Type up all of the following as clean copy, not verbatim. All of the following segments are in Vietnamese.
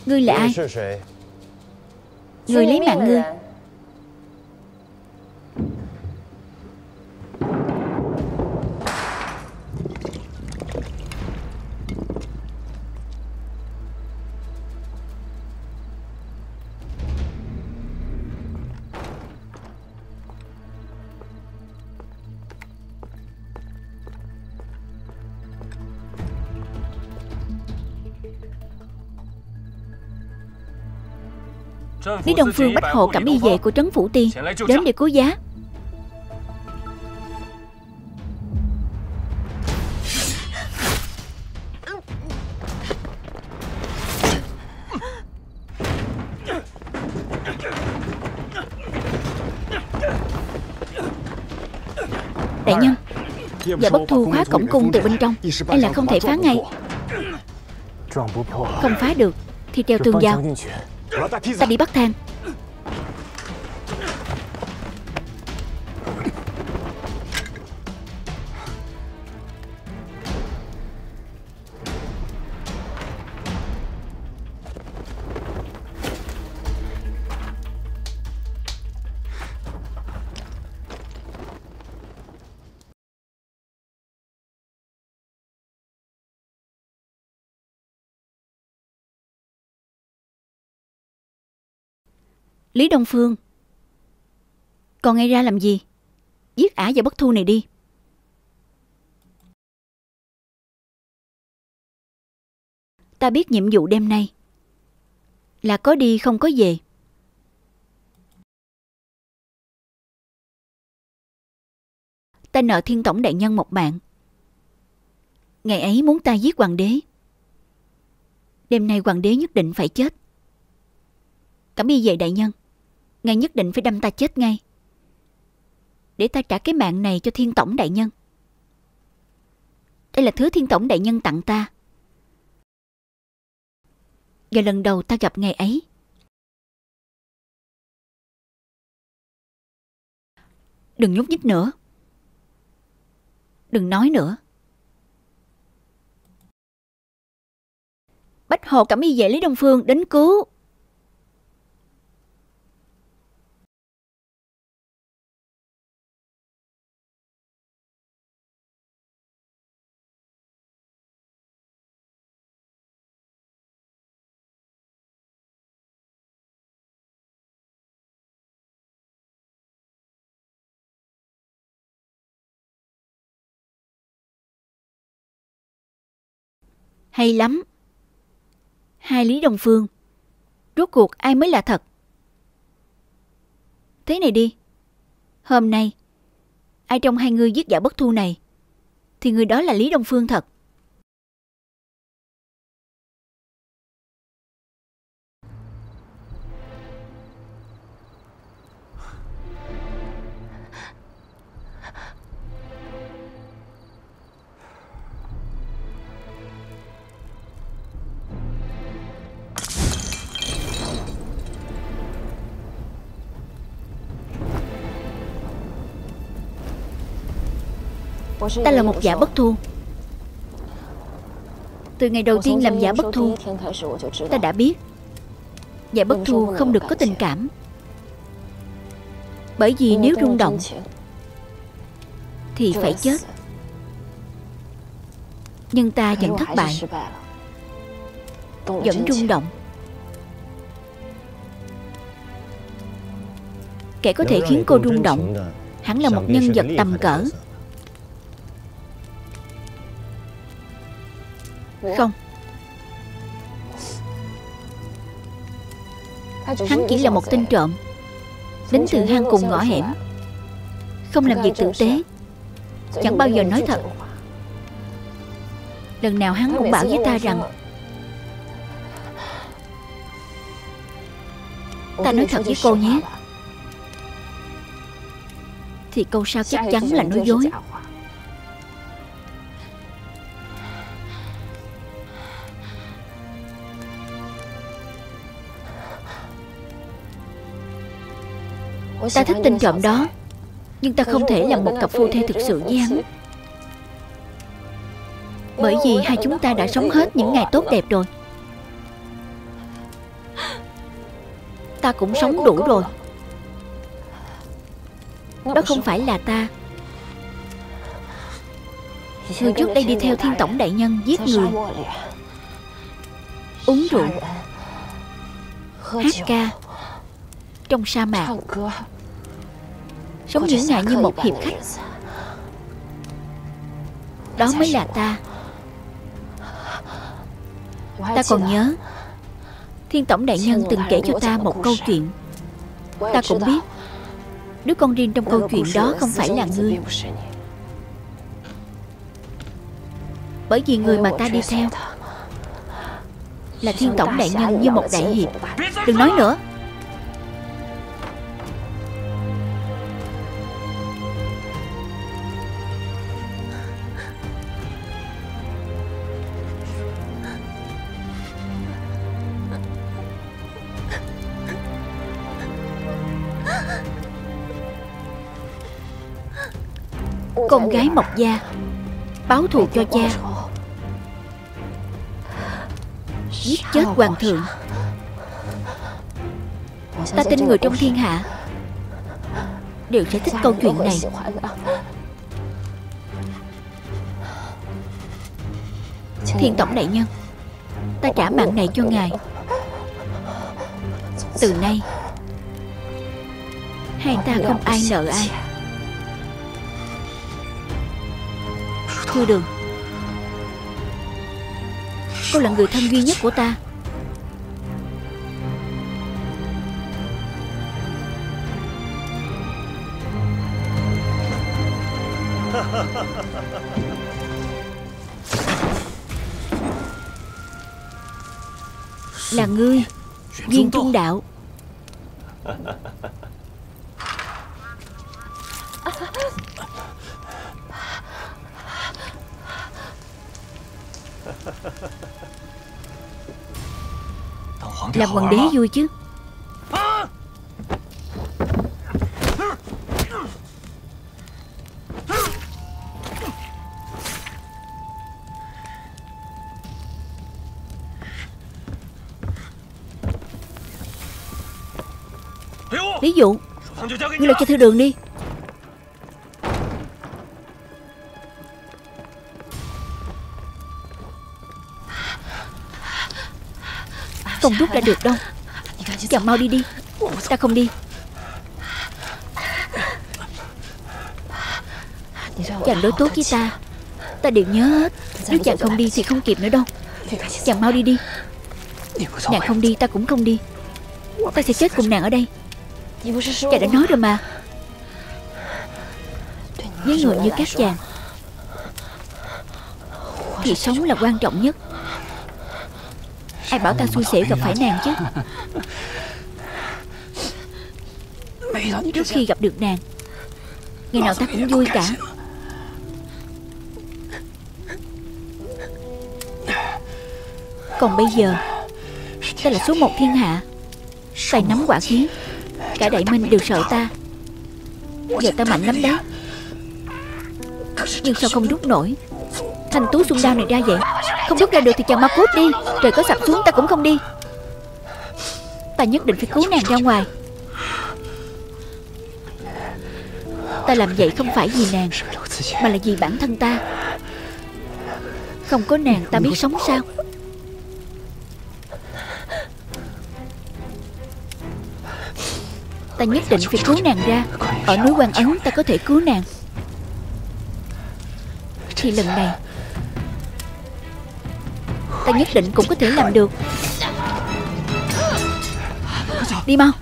Ngươi là ai? Người lấy mạng ngươi. Lý Đông Phương bách hộ cẩm y vệ của Trấn Phủ Tiên đến để cứu giá. Đại nhân, Dạ Bất Thu khóa cổng cung từ bên trong, đây là không thể phá ngay. Không phá được thì treo tường vào. Ta đi bắt thang. Lý Đông Phương, còn ngay ra làm gì? Giết ả và Bất Thu này đi. Ta biết nhiệm vụ đêm nay là có đi không có về. Ta nợ Thiên Tổng đại nhân một mạng. Ngày ấy muốn ta giết hoàng đế. Đêm nay hoàng đế nhất định phải chết. Cẩm y vệ đại nhân, ngài nhất định phải đâm ta chết ngay, để ta trả cái mạng này cho Thiên Tổng đại nhân. Đây là thứ Thiên Tổng đại nhân tặng ta, và lần đầu ta gặp ngày ấy. Đừng nhúc nhích nữa, đừng nói nữa. Bách hộ cẩm y vệ Lý Đông Phương đến cứu. Hay lắm. Hai Lý Đông Phương, rốt cuộc ai mới là thật? Thế này đi, hôm nay ai trong hai người giết Dạ Bất Thu này thì người đó là Lý Đông Phương thật. Ta là một Dạ Bất Thu. Từ ngày đầu tiên làm Dạ Bất Thu, ta đã biết Dạ Bất Thu không được có tình cảm. Bởi vì nếu rung động thì phải chết. Nhưng ta vẫn thất bại, vẫn rung động. Kẻ có thể khiến cô rung động hẳn là một nhân vật tầm cỡ. Không, hắn chỉ là một tên trộm đến từ hang cùng ngõ hẻm, không làm việc tử tế, chẳng bao giờ nói thật. Lần nào hắn cũng bảo với ta rằng ta nói thật với cô nhé, thì câu sau chắc chắn là nói dối. Ta thích tên trộm đó, nhưng ta không thể làm một cặp phu thê thực sự với hắn. Bởi vì hai chúng ta đã sống hết những ngày tốt đẹp rồi. Ta cũng sống đủ rồi. Đó không phải là ta. Người trước đây đi theo Thiên Tổng đại nhân giết người, uống rượu, hát ca trong sa mạc, sống những ngày như một hiệp khách. Đó mới là ta. Ta còn nhớ Thiên Tổng đại nhân từng kể cho ta một câu chuyện. Ta cũng biết đứa con riêng trong câu chuyện đó không phải là ngươi. Bởi vì người mà ta đi theo là Thiên Tổng đại nhân như một đại hiệp. Đừng nói nữa. Con gái Mộc Gia báo thù cho cha, giết chết hoàng thượng. Ta tin người trong thiên hạ đều sẽ thích câu chuyện này. Thiên Tổng đại nhân, ta trả mạng này cho ngài. Từ nay hai ta không ai nợ ai. Thưa Đường, cô là người thân duy nhất của ta. Là ngươi, Viên Trung Đạo. Làm hoàng đế vui chứ. Ví dụ, ngươi lại cho Thư Đường đi. Không rút ra được đâu. Chàng mau đi đi. Ta không đi. Chàng đối tốt với ta, ta đều nhớ hết. Nếu chàng không đi thì không kịp nữa đâu. Chàng mau đi đi. Nàng không đi, ta cũng không đi. Ta sẽ chết cùng nàng ở đây. Chàng đã nói rồi mà. Với người như các chàng thì sống là quan trọng nhất. Ai bảo ta xui xẻo gặp phải nàng chứ. Trước khi gặp được nàng, ngày nào ta cũng vui cả. Còn bây giờ, ta là số một thiên hạ, tay nắm quả khí, cả Đại Minh đều sợ ta. Giờ ta mạnh lắm đấy. Nhưng sao không rút nổi thanh tú xuân đao này ra vậy? Không rút ra được thì chàng mau cút đi. Trời có sập xuống ta cũng không đi. Ta nhất định phải cứu nàng ra ngoài. Ta làm vậy không phải vì nàng, mà là vì bản thân ta. Không có nàng ta biết sống sao. Ta nhất định phải cứu nàng ra. Ở núi Quan Ấn ta có thể cứu nàng. Thì lần này ta nhất định cũng có thể làm được. Đi mau.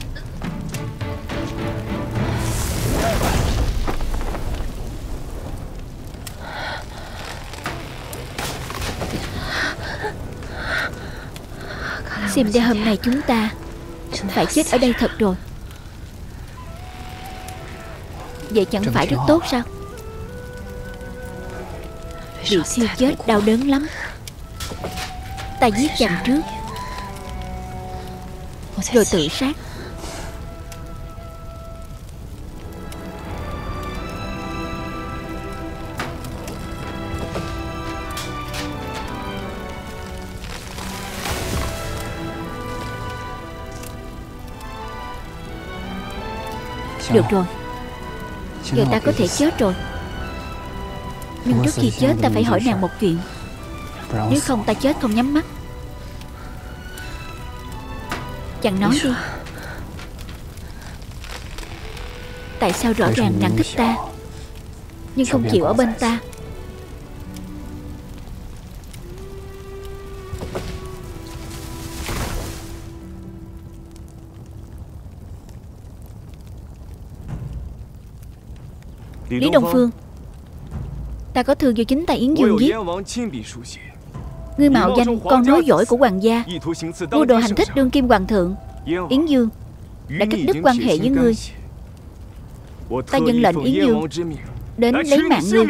Xem ra hôm nay chúng ta phải chết ở đây thật rồi. Vậy chẳng phải rất tốt sao? Bị thiêu chết đau đớn lắm. Ta giết chàng trước rồi tự sát. Được rồi, giờ ta có thể chết rồi. Nhưng trước khi chết ta phải hỏi nàng một chuyện. Nếu không ta chết không nhắm mắt. Chàng nói đi. Tại sao rõ ràng nàng thích ta nhưng không chịu ở bên ta? Lý Đông Phương, ta có thư do chính tay Yến Dương viết. Ngươi mạo danh con nối dõi của hoàng gia, mưu đồ hành thích đương kim hoàng thượng. Yến Dương đã cắt đứt quan hệ với ngươi. Ta nhận lệnh Yến Dương đến lấy mạng ngươi.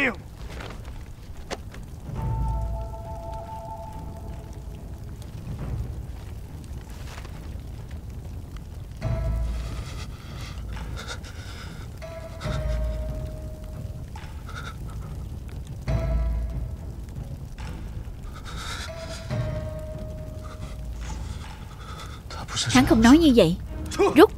Hắn không nói như vậy. Rút.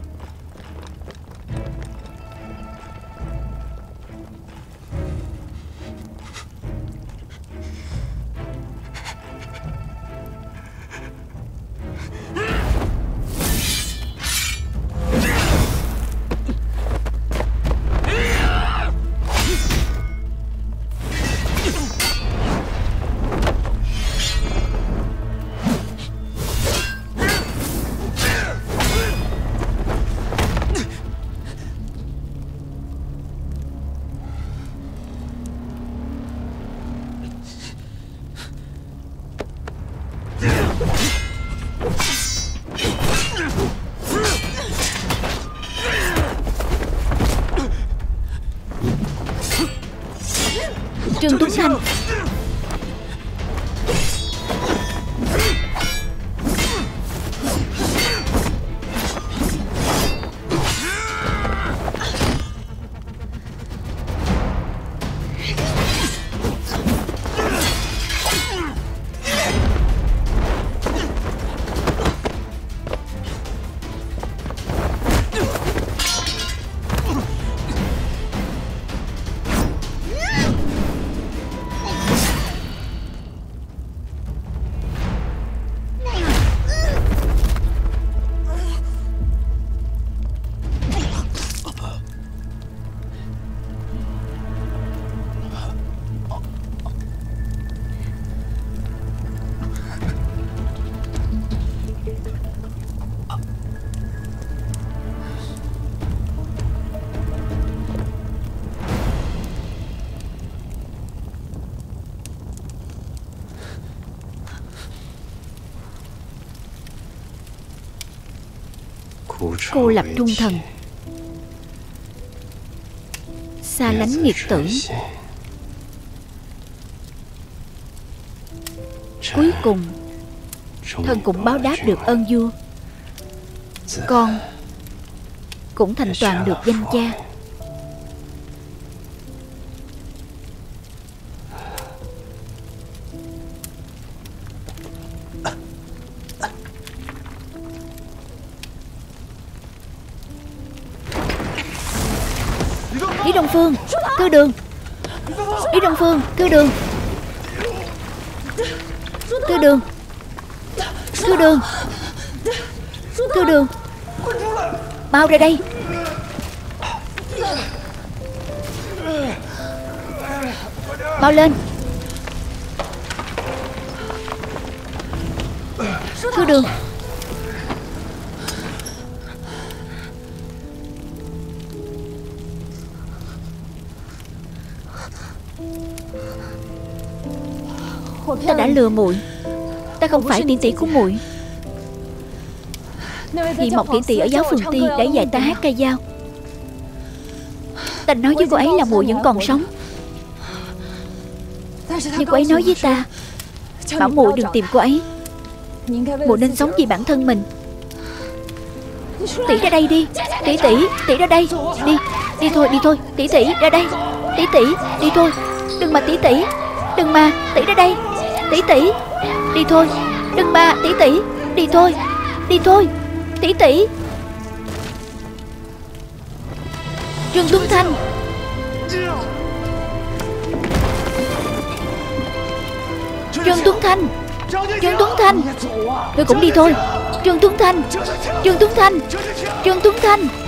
Trương Tuấn Thanh. Cô lập trung thần, xa lánh nghiệt tử, cuối cùng thần cũng báo đáp được ơn vua. Con cũng thành toàn được danh cha. Lý Đông Phương, cứu đường. Lý Đông Phương, cứu đường. Cứu đường. Cứu đường. Cứu đường. Mau ra đây. Mau lên. Cứu đường. Ta đã lừa muội. Ta không phải tỷ tỷ của muội. Vì Mộc tỷ tỷ ở giáo phường Ti đã dạy ta hát ca dao. Ta nói với cô ấy là muội vẫn còn sống. Nhưng cô ấy nói với ta bảo muội đừng tìm cô ấy. Muội nên sống vì bản thân mình. Tỷ ra đây đi. Tỷ tỷ, tỷ ra đây. Đi, đi thôi, đi thôi. Tỷ tỷ ra đây. Tỷ tỷ, đi thôi. Đừng mà tỷ tỷ. Đừng mà, tỷ ra đây. Tỷ tỷ, đi thôi. Đừng mà, tỷ tỷ. Đi thôi, đi thôi. Tỷ tỷ. Trương Tuấn Thanh. Trương Tuấn Thanh. Trương Tuấn Thanh. Ngươi cũng đi thôi. Trương Tuấn Thanh. Trương Tuấn Thanh. Trương Tuấn Thanh.